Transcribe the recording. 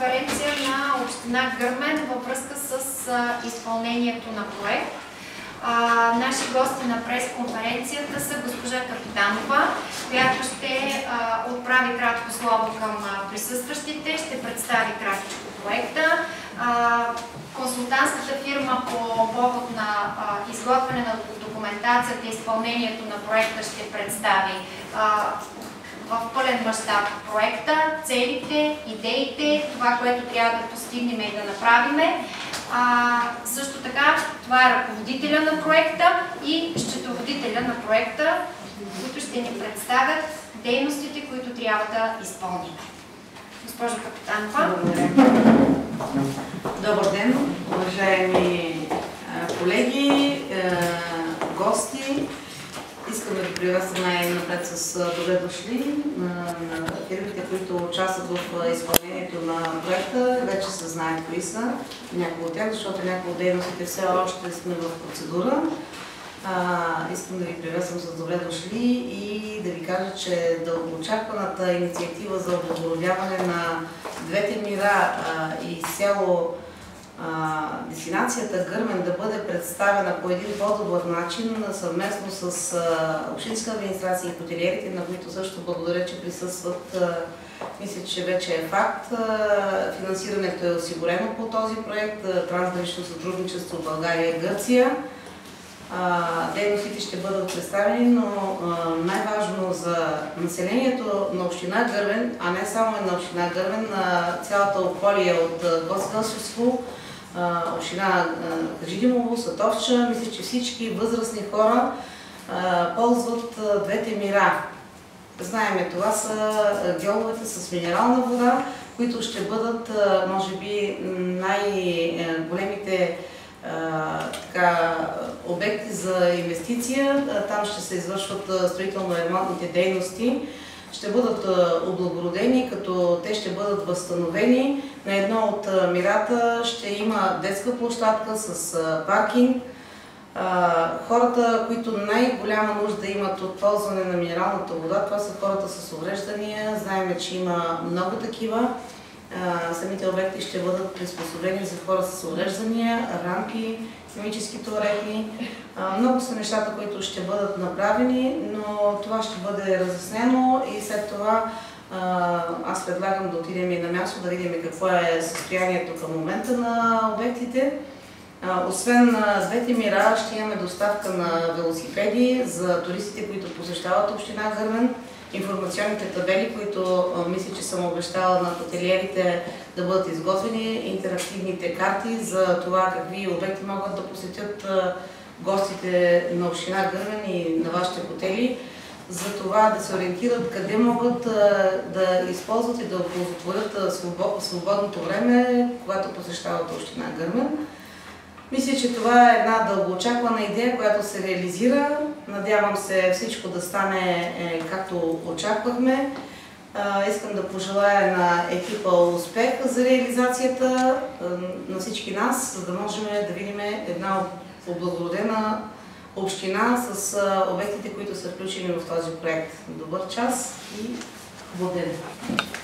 пресконференция на община Гърмен във връзка с изпълнението на проект. Наши гости на пресконференцията са госпожа Капитанова, която ще отправи кратко слово към присъстващите, ще представи кратко проекта. Консултантската фирма по повод на изготвяне на документацията и изпълнението на проекта ще представи в пълен мащаб проекта, целите, идеите, това, което трябва да постигнем и да направим. Също така, това е ръководителя на проекта и счетоводителя на проекта, които ще ни представят дейностите, които трябва да изпълним. Госпожо Капитанова. Добър ден, уважаеми колеги, гости. Искам да ви приветствам най-напред с добре дошли на фирмите, които участват в изпълнението на проекта. Вече се знаят кои са някои от тях, защото някои от дейностите все още сме в процедура. Искам да ви приветствам с добре дошли и да ви кажа, че дългоочакваната инициатива за облагородяване на двете мира и село дестинацията Гърмен да бъде представена по един по-добър начин съвместно с общинска администрация и хотелиерите, на които също благодаря, че присъстват. Мисля, че вече е факт. Финансирането е осигурено по този проект, трансгранично сътрудничество България-Гърция. Дейностите ще бъдат представени, но най-важно за населението на община Гърмен, а не само на община Гърмен, на цялата околие от Гоцеделчевско, община Хаджидимово, Сатовча, мисля, че всички възрастни хора ползват двете мира. Знаеме, това са гьоловете с минерална вода, които ще бъдат, може би, най-големите обекти за инвестиция. Там ще се извършват строително-ремонтните дейности. Ще бъдат облагородени, като те ще бъдат възстановени. На едно от мирата ще има детска площадка с паркинг. Хората, които най-голяма нужда имат от ползване на минералната вода, това са хората с увреждания. Знаем, че има много такива. Самите обекти ще бъдат приспособени за хора с увреждания, рампи, химически тоалетни. Много са нещата, които ще бъдат направени, но това ще бъде разяснено и след това аз предлагам да отидем и на място, да видим какво е състоянието към момента на обектите. Освен двете мира, ще имаме доставка на велосипеди за туристите, които посещават община Гърмен. Информационните табели, които мисля, че съм обещала на хотелиерите да бъдат изготвени, интерактивните карти за това какви обекти могат да посетят гостите на община Гърмен и на вашите хотели, за това да се ориентират къде могат да използват и да оползотворят свободното време, когато посещават община Гърмен. Мисля, че това е една дългоочаквана идея, която се реализира. Надявам се всичко да стане както очаквахме. Искам да пожелая на екипа успех за реализацията на всички нас, за да можем да видим една облагородена община с обектите, които са включени в този проект. Добър час и хубав ден!